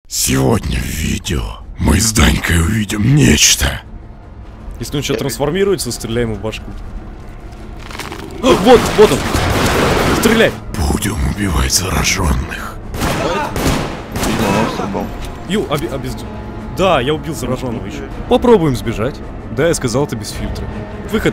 Сегодня в видео мы с Данькой увидим нечто. Если он сейчас трансформируется, стреляем в башку. Вот он! Стреляй! Будем убивать зараженных. Да, я убил зараженного еще. Попробуем сбежать. Да, я сказал, это без фильтра. Выход!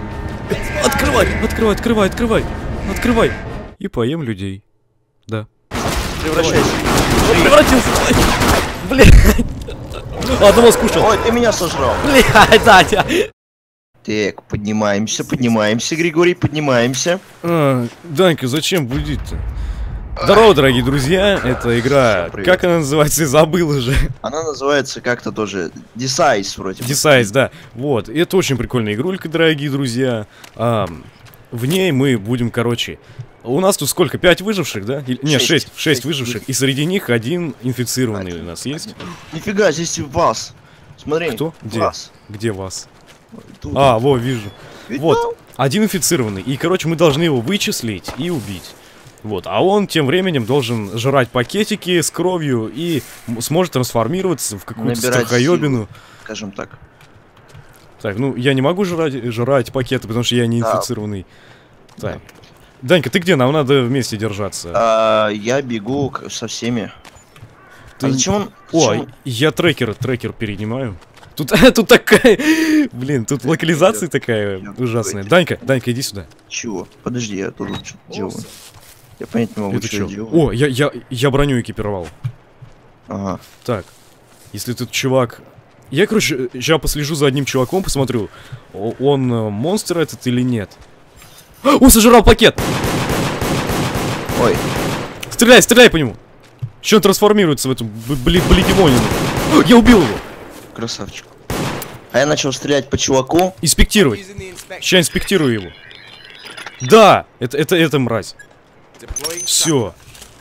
Открывай! И поем людей. Да. Превращайся. Он превратился! Блядь! Одного скушал. Ой, ты меня сожрал. Блядь, Даня! Так, поднимаемся, Григорий, поднимаемся. Данька, зачем будить-то? Здорово, дорогие друзья, это игра, как она называется, забыл уже. Она называется как-то тоже Decize вроде бы. Decize, да. Вот, и это очень прикольная игрулька, дорогие друзья. В ней мы будем, короче, у нас тут сколько, 5 выживших, да? Нет, 6 выживших, и среди них один инфицированный у нас есть. Нифига, здесь вас. Смотри. Кто? Где? Вас. Где вас? Тут. Во, вижу. Видел? Вот, один инфицированный, и, короче, мы должны его вычислить и убить. Вот, а он тем временем должен жрать пакетики с кровью и сможет трансформироваться в какую-то страхоебину. Скажем так. Так, ну я не могу жрать пакеты, потому что я не инфицированный. Так. Данька, ты где? Нам надо вместе держаться. Я бегу со всеми. Ты... А зачем он? О, я трекер перенимаю. Тут такая... Блин, тут локализация такая ужасная. Данька, иди сюда. Чего? Подожди, я тут что-то делаю. Я понять не могу, Это что я делаю. О, я броню экипировал. Ага. Так, если тут чувак... Я, короче, сейчас послежу за одним чуваком, посмотрю, он монстр этот или нет. Он сожрал пакет! Ой. Стреляй по нему! Че он трансформируется в эту бледемонину? Я убил его! Красавчик. А я начал стрелять по чуваку. Инспектировать. Сейчас инспектирую его. Да! Это мразь. Все.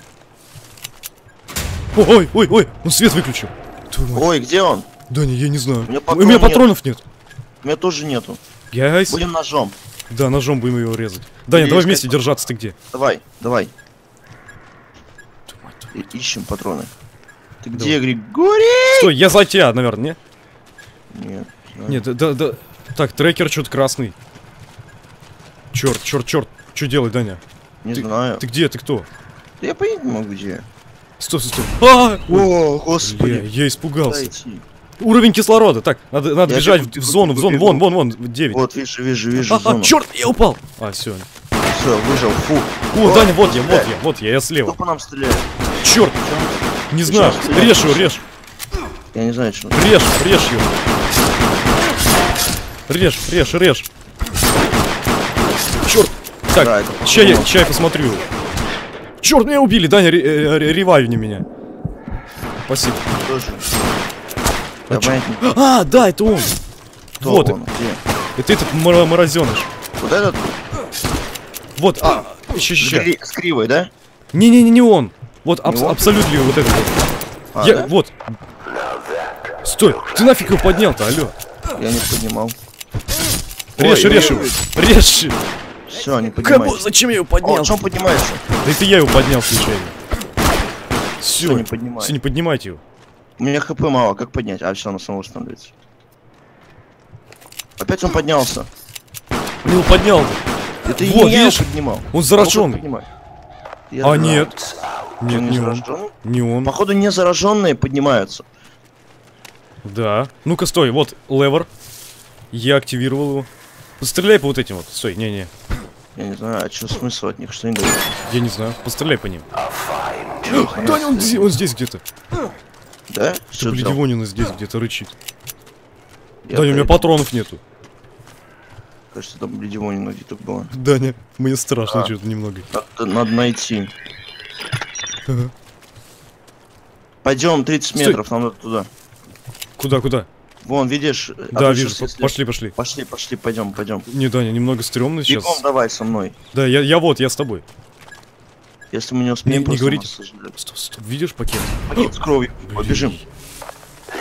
Ой, он свет выключил. Ой, где он? Даня, я не знаю. У У меня патронов нет. У меня тоже нету. Гайс. Будем ножом. Да, ножом будем его резать. Даня, давай вместе держаться, ты где? Давай. Ищем патроны. Ты где, Григорий? Стой, я за тебя, наверное, не? Нет. Нет, да. Так, трекер что-то красный. Черт. Что делать, Даня? Не знаю. Ты где? Ты кто? Да я понять не могу, где. Стой. О, господи. Бля, я испугался. Дайте. Уровень кислорода. Так, надо бежать в зону, вон, 9. Вот, вижу зону. Черт, я упал. Все, выжил, фу. О, Даня, вот я слева. Кто по нам стреляет? Черт, не знаю, режь. Я не знаю, что. Режь его. Режь. Черт. Так, Да, ща я посмотрю. Черт, меня убили, Даня, ревайвни меня. Спасибо. Тоже. Да, это он. Кто Вот, он? Где? это этот морозеныш. Вот этот? Вот, ща. С кривой, да? Не он. Вот, Не он? абсолютно вот этот вот. Да? Вот. Стой, ты нафиг его поднял-то, алло. Я не поднимал. Режь его. Режь. Все, не поднимайся. Зачем я его поднял? О, что он поднимается? Да это я его поднял случайно. Все, не поднимай. Все, не поднимайте его. У меня хп мало, как поднять? А, все, оно само восстанавливается. Опять он поднялся. Он его поднял. Это Вот, не я видишь? его поднимал. Он зараженный. Нет, Нет. Нет, не не он. зараженный? Не он. Походу не зараженные поднимаются. Да. Ну-ка, стой, вот левер. Я активировал его. Постреляй по вот этим вот. Стой, не. Я не знаю, а что смысл от них, что они говорят? Я не знаю. Постреляй по ним. Даня, он здесь где-то. Да? Что ты взял? Бледевонина здесь где-то рычит. Я Даня, у меня патронов нету. Кажется, там Бледевонина где-то было. Даня, мне страшно что-то немного. Надо найти. Ага. Пойдем 30 метров, нам надо туда. Куда? Вон, видишь? Да, вижу. Пошли. Пошли, пойдем. Не, Даня, немного стрёмно сейчас. Бегом давай со мной. Да, я с тобой. Если мы не успеем, Не просто говорите. нас сожрут. Стоп, видишь пакет? Пакет с кровью. Блин. Побежим.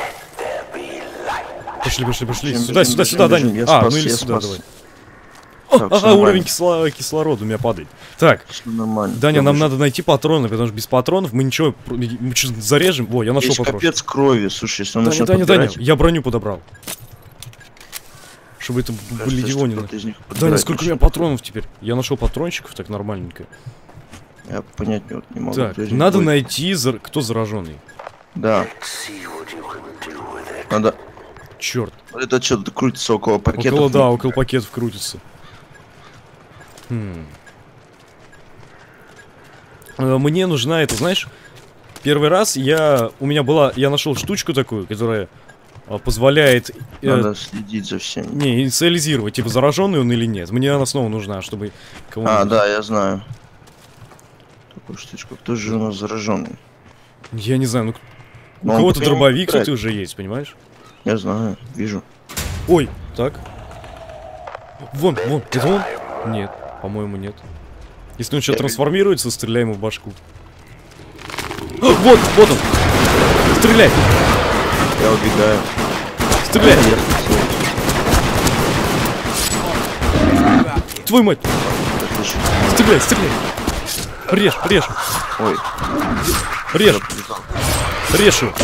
Пошли. Бежим, Сюда, бежим, Даня. я Ну спас, или я сюда, спас. давай. Так, всё Уровень нормально. кислорода у меня падает. Так, Всё нормально. Даня, Я нам вышел. надо найти патроны, потому что без патронов мы ничего... Мы что-то зарежем. Во, я нашел Есть патрон. капец крови, слушай, если он Даня, начнет Даня, подбирать, я броню подобрал. Чтобы это кажется, были что Дивонины. кто-то из них Даня, подбирать сколько у меня начнет. патронов теперь? Я нашел патрончиков так нормальненько. Я понять не могу. Так, кто из них надо будет. найти, кто зараженный. Да. Надо... Черт. Вот это что-то крутится около пакетов. Около, да, около пакетов крутится. Мне нужна это, знаешь, первый раз я нашел штучку такую, которая позволяет Надо следить за всеми. не инициализировать, типа зараженный он или нет. Мне она снова нужна, чтобы кого-нибудь... Да, я знаю. Такую штучку. Кто же у нас зараженный? Я не знаю, у Но он кого-то пока не дробовик, играет. кстати, уже есть, понимаешь? Я знаю, вижу. Ой, так. Вон, это он? Нет, по-моему, нет. Если он сейчас трансформируется, стреляй ему в башку. Вот он! Стреляй! Я убегаю. Стреляй! Я Твою мать! слышу. Стреляй! Режь! Ой, Режь его!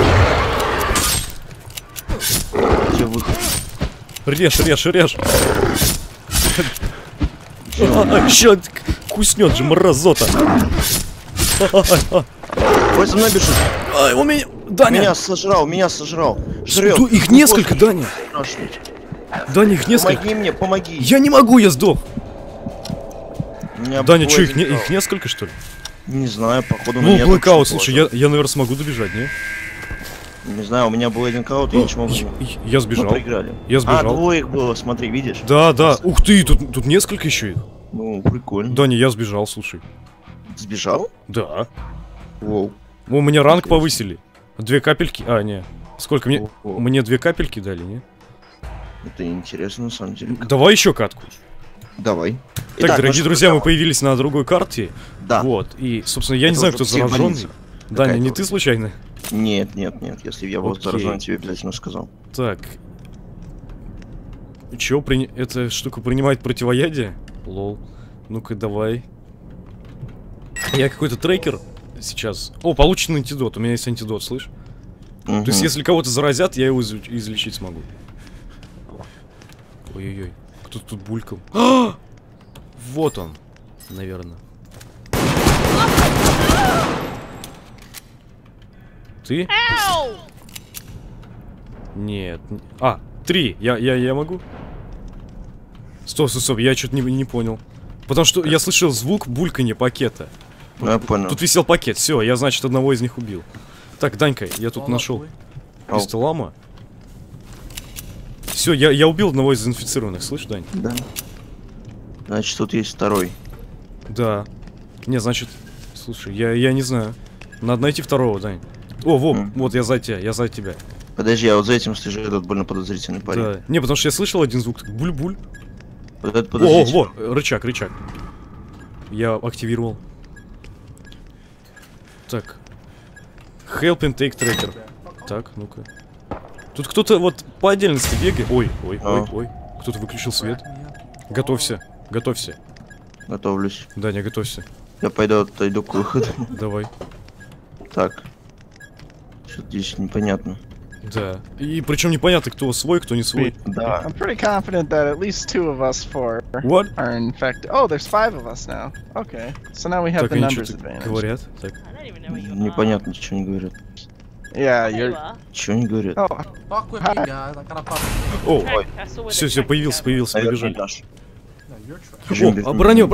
где выход? Режь! Ща куснет же, мразота! Ой, за мной бежит. Ай, у меня... Даня! Меня сожрал. Жрет. Что, их несколько, Даня! Страшно. Даня, их несколько! Помоги мне, помоги. Я не могу, я сдох! У меня Даня, был что, один их несколько, что ли? Не знаю, походу на Ну, меня блэкаут, только слушай, что я, наверное, смогу добежать, не? Не знаю, у меня был один каут, я ничего могу. Я Мы сбежал. проиграли. Я сбежал. Двоих было, смотри, видишь? Да. Ух ты, тут несколько еще их. Ну, прикольно. Даня, я сбежал, слушай. Сбежал? Да. Воу. У меня ранг повысили. 2 капельки. Не. Сколько мне? О. Мне 2 капельки дали, не? Это интересно, на самом деле. Давай еще катку. Давай. Так, дорогие друзья, мы появились на другой карте. Да. Вот. И, собственно, я не Это знаю, уже кто зараженный. психбольница. Даня, не Какая-то. ты случайно? Нет. Если бы я был Окей. заражен, тебе обязательно сказал. Так. Чё, эта штука принимает противоядие? Лол. Ну-ка, давай. Я какой-то трекер сейчас. О, получен антидот. У меня есть антидот, слышь? То есть, если кого-то заразят, я его излечить смогу. Ой-ой-ой. Кто-то тут булькал. Вот он, наверное. Ты? Нет. 3. Я могу? Стоп, я что-то не понял. Потому что я слышал звук бульканья пакета. Ну, я понял. Тут висел пакет. Все, я, значит, одного из них убил. Так, Данька, я тут нашел пистолама. Все, я убил одного из инфицированных, слышь, Дань? Да. Значит, тут есть второй. Да. Не, значит, слушай, я не знаю. Надо найти второго, Дань. О, вот я за тебя. Подожди, я вот за этим слежу, этот больно подозрительный парень. Да. Не, потому что я слышал один звук, так буль-буль. Вот этот подозрительный. Рычаг. Я активировал. Так. Help and take tracker. Так, ну-ка. Тут кто-то вот по отдельности бегает. Ой. Кто-то выключил свет. Готовься. Готовлюсь. Даня, готовься. Я отойду к выходу. Давай. Так. Что-то здесь непонятно. Да. И причем непонятно, кто свой, кто не свой. Да. I'm pretty confident that at least 2 of us 4 What? are infected. Oh, there's 5 of us now. Okay, so now we have Так, the они numbers что-то advantage. говорят. Так. Непонятно, ничего не говорят. Yeah, you're. Ничего не говорят. Oh, Fuck with me, guys. I gotta fuck. О, все, появился, Наверное, побежали. наш. No, you're trash. О, броня.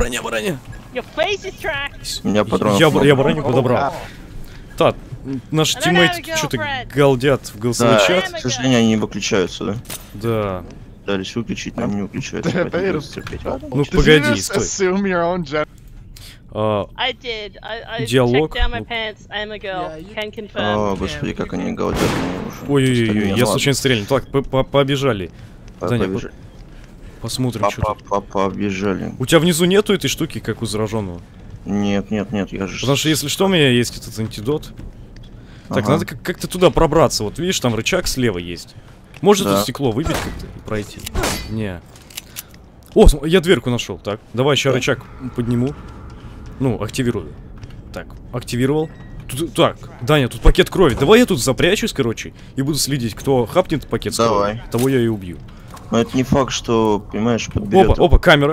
У меня патронов Я много. броню подобрал. Так, наши тиммейты что-то галдят в голосовой Да, чат. к сожалению, они не выключаются, да? Да. Пытались выключить, но они не выключаются. Да, поэтому это- придется терпеть. Ну, did you погоди, just стой. assume your own gender? I did. I Диалог. checked down my pants. I'm a girl. Yeah, you- Can confirm. О, господи, как они галдят мне уже. Ой-ой-ой, Остальные, я ладно, случайно стрельнул. Так, побежали. Даня, побежали. посмотрим, что тут. Побежали. У тебя внизу нету этой штуки, как у зараженного? Нет, я же... Потому что если что, у меня есть этот антидот. Так, Ага. надо как-то туда пробраться. Вот видишь, там рычаг слева есть. Можно Да. тут стекло выбить как-то и пройти? Не. О, я дверку нашел. Так, давай еще рычаг подниму. Ну, активирую. Так, активировал. Так, Даня, тут пакет крови. Давай я тут запрячусь, короче, и буду следить, кто хапнет пакет с кровью, того я и убью. Но это не факт, что, понимаешь, подберет. Опа, камера.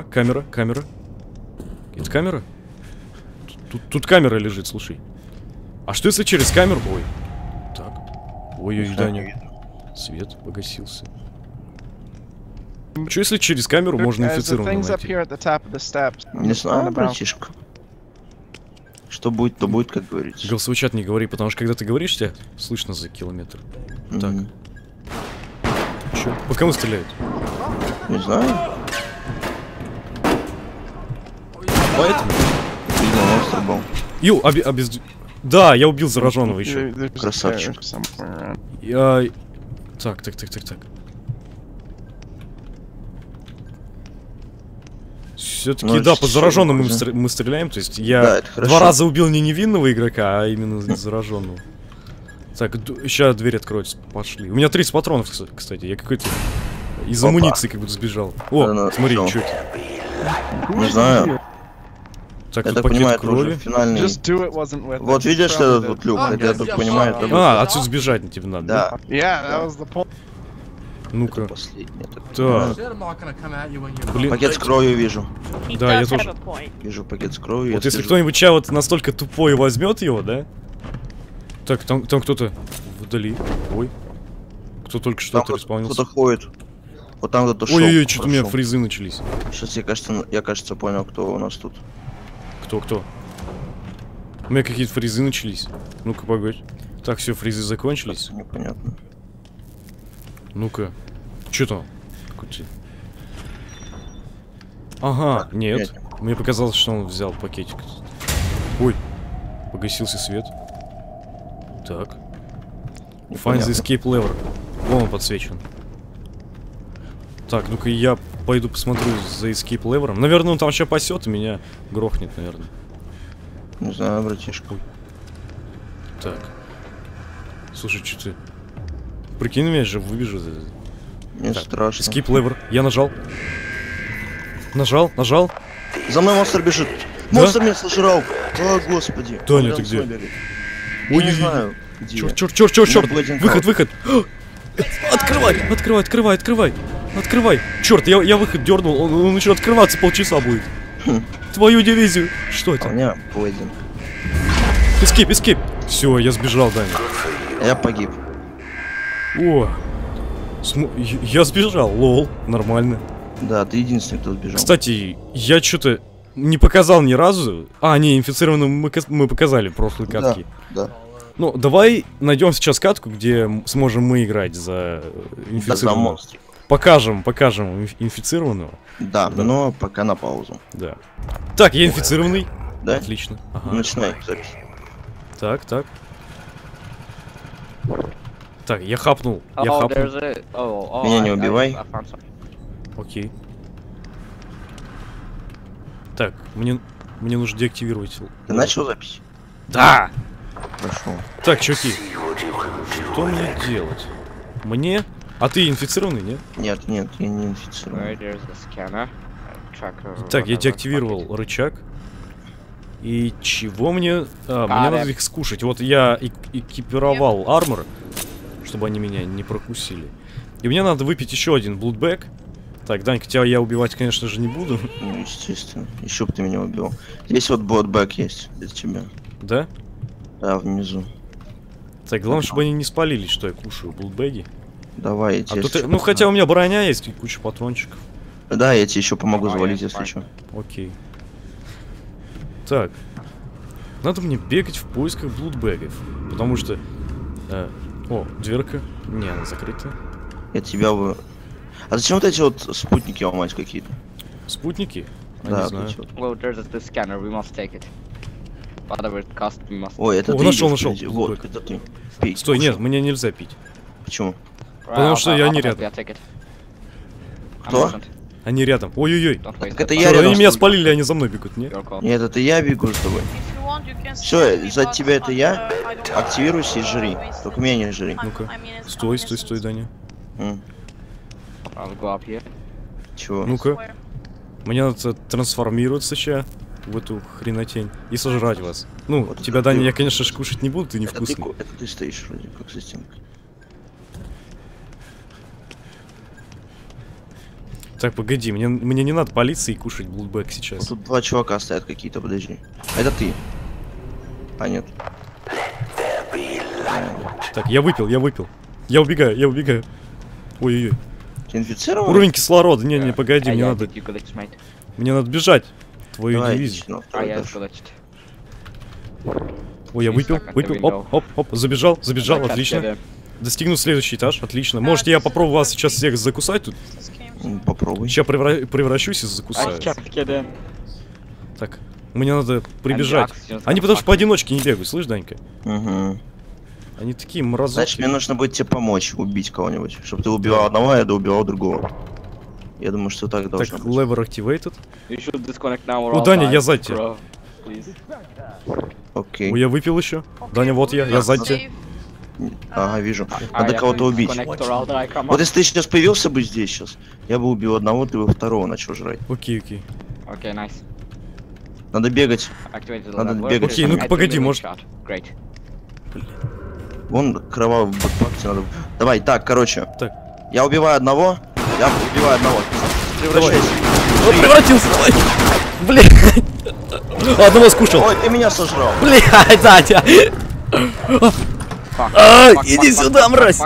Это камера? Тут камера лежит, слушай. А что если через камеру? Ой. Так. Ой-ой, Даня. Свет погасился. Что если через камеру можно инфицированного найти? Не знаю, братишка. Что будет, то будет, как говорится. Голосовой чат не говори, потому что когда ты говоришь, тебя слышно за километр. Так. Чё? По кому стреляют? Не знаю. Поэтому? Видимо, монстр был. Да, я убил зараженного еще. Красавчик. Так. Все-таки, да, по зараженному мы стреляем. То есть я 2 раза убил не невинного игрока, а именно зараженного. Так, сейчас дверь откроется. Пошли. У меня 30 патронов, кстати. Я какой-то из амуниции как будто сбежал. О, смотри, что это? Не знаю. Так, я тут так понимаю, пакет крови. Финальный. Вот видишь, что этот вот люк, я так понимаю. Отсюда сбежать тебе надо, да? Ну-ка. Так. Блин. Пакет с кровью вижу. Да, я тоже. Вижу пакет с кровью. Вот если кто-нибудь ча вот настолько тупой возьмет его, да? Так, там кто-то вдали. Ой. Кто только что респаунился. Кто-то ходит. Вот там кто-то шел. Ой-ой-ой, что-то у меня фризы начались. Сейчас я кажется понял, кто у нас тут. Кто? У меня какие-то фризы начались. Ну-ка, погодь. Так, все, фризы закончились. Непонятно. Ну-ка. Что там? Ага, нет. Мне показалось, что он взял пакетик. Ой. Погасился свет. Так. Find the escape lever. Вон он подсвечен. Так, ну-ка я пойду посмотрю за escape lever'ом. Наверное, он там сейчас пасет и меня грохнет, наверное. Не знаю, братишка. Так. Слушай, что ты? Прикинь, меня же выбежит. Мне страшно. Escape lever. Я нажал. Нажал. За мной монстр бежит. Монстр меня сожрал. О, господи. Таня, ты где? Ой, не знаю. Черт. Выход. Открывай. Черт, я выход дернул. Он еще открываться полчаса будет. Твою дивизию. Что это? У меня Блейдинг. Эскейп. Все, я сбежал, Даня. Я погиб. О. Я сбежал, лол. Нормально. Да, ты единственный, кто сбежал. Кстати, я что-то не показал ни разу. Не, инфицированным мы показали в прошлой катке. Да. Ну, давай найдем сейчас катку, где сможем мы играть за инфицированного. Покажем инфицированного. Да, но пока на паузу. Да. Так, я инфицированный. Да? Отлично. Ага. Начинай запись. Так. Так, я хапнул. Меня не убивай. Окей. Так, мне нужно деактивировать. Ты начал запись? Да! Хорошо. Так, чуваки. Что мне делать? Мне? А ты инфицированный, нет? Нет, я не инфицированный. Так, я деактивировал рычаг. И чего мне... мне надо их скушать. Вот я экипировал армор, чтобы они меня не прокусили. И мне надо выпить еще один блудбэк. Так, Данька, тебя я убивать, конечно же, не буду. Ну, естественно. Еще бы ты меня убил. Здесь вот блудбэк есть для тебя. Да? Да, внизу. Так, главное, чтобы они не спалились, что я кушаю блудбэги. Давай, я тебе... Ну, хотя у меня броня есть и куча патрончиков. Да, я тебе еще помогу завалить, если что. Окей. Так. Надо мне бегать в поисках блудбэгов. Потому что... О, дверка. Не, она закрыта. Я тебя бы... А зачем вот эти вот спутники ломать какие-то? Спутники? Да, не знаю. Ой, это ты нашел. Вот, это ты. Пей, стой, нет, мне нельзя пить. Почему? Потому что они рядом. Кто? Они рядом. Ой-ой-ой. Так это я рядом. Они меня спалили, они за мной бегут, нет? Нет, это я бегу с тобой. Все, за тебя это я. Активируйся и жри. Только меня не жри. Ну-ка. Стой, Даня. Чего? Ну-ка. Мне надо трансформироваться сейчас в эту хренотень и сожрать вас. Ну, Вот тебя, это Даня, ты. я, конечно же, кушать не буду, ты Это невкусный. это ты стоишь вроде как за стенкой. Так, погоди, мне не надо полиции и кушать блудбэк Вот сейчас. тут два чувака стоят какие-то, подожди. Это ты. А нет. Так, я выпил. Я убегаю. Ой-ой-ой. Ты инфицирован? Уровень кислорода. Не, погоди, мне надо бежать. Твою Давай, дивизию. иди на второй этаж. Ой, я выпил. Оп, забежал, отлично. Достигну следующий этаж, отлично. Можете я попробую вас сейчас всех закусать тут? Попробуй. Сейчас превращусь и закусаю. Так, мне надо прибежать. Они потому что поодиночке не бегают, слышь, Данька? Угу. Они такие Значит, мразотки. мне нужно будет тебе помочь убить кого-нибудь. Чтобы ты убивал одного, а я убивал другого. Я думаю, что так Так, должно быть. lever activated. О, Даня, я сзади тебя. Окей. Ой, я выпил еще. Даня, вот я сзади тебя. Ага, вижу. Надо кого-то убить. Вот если ты сейчас появился бы здесь сейчас, я бы убил одного, ты бы второго начал жрать. Окей. Надо бегать. Надо бегать. Окей, ну-ка погоди, может... Вон кровавый бэкпак тебе надо. Давай, так, короче. Так. Я убиваю одного. Превращайся. Он превратился, давай. Блядь. Одного скушал. Ой, ты меня сожрал. Блядь, Даня. Иди сюда, мразь.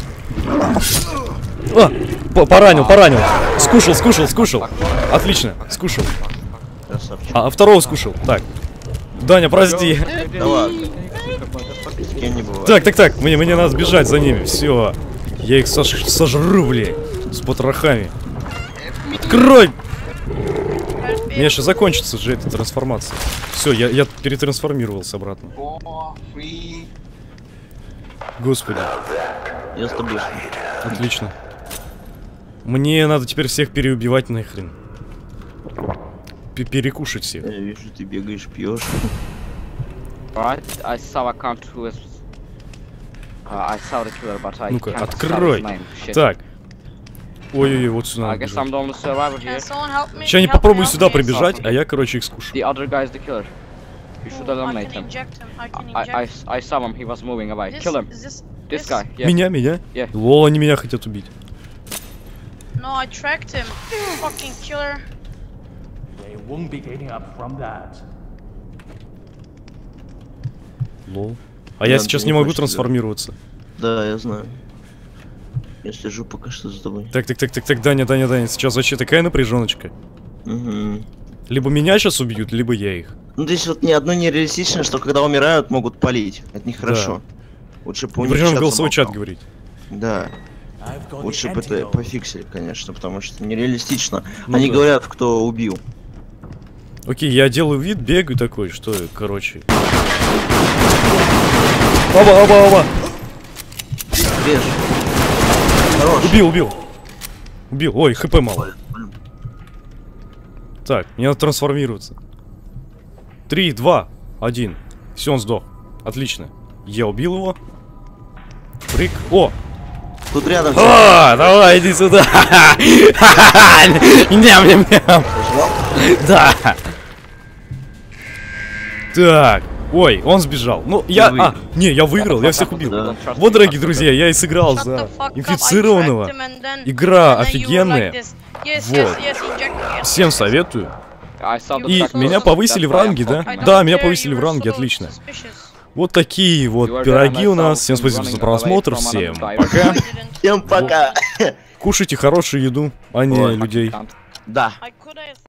Поранил. Скушал. Отлично, скушал. Красавчик. А второго скушал. Так. Даня, прости. Да ладно. С кем не бывает. Так, мне надо бежать за ними. Все. Я их сожру, блядь. С потрохами. Открой! У меня сейчас закончится же эта трансформация. Все, я перетрансформировался обратно. Господи. Я с тобой. Отлично. Мне надо теперь всех переубивать нахрен. Перекушать всех. Я вижу, ты бегаешь, пьешь. Ну-ка, открой. Так. Ой-ой-ой, вот сюда надо бежать. Сейчас они попробую сюда прибежать, а я, короче, их скушу. Меня? Лол, они меня хотят убить. Лол. А я сейчас не могу трансформироваться. Да, я знаю. Я слежу пока что за тобой. Так, Даня, сейчас вообще такая напряженочка. Угу. Либо меня сейчас убьют, либо я их. Ну здесь вот ни одно не реалистично, что когда умирают, могут палить. Это нехорошо. Лучше бы у них Причем чат голосовой чат замолкал. говорить. Да. Лучше бы это пофиксили, конечно, потому что нереалистично. Ну Они да. говорят, кто убил. Окей, я делаю вид, бегаю такой, что, короче. Оба! Режь. Хорош. Убил. Ой, хп мало. Так, мне надо трансформироваться. 3, 2, 1. Все, он сдох. Отлично. Я убил его. Прыг. О! Тут рядом. Давай, иди сюда. Ням. Да. Так. Ой, он сбежал. Ну, я выиграл, я всех убил. Да. Вот, дорогие друзья, я и сыграл за инфицированного. Игра офигенная. Вот. Всем советую. И меня повысили в ранге, да? Да, меня повысили в ранге, отлично. Вот такие вот пироги у нас. Всем спасибо за просмотр, всем пока. Всем пока. Кушайте хорошую еду, а не людей. Да.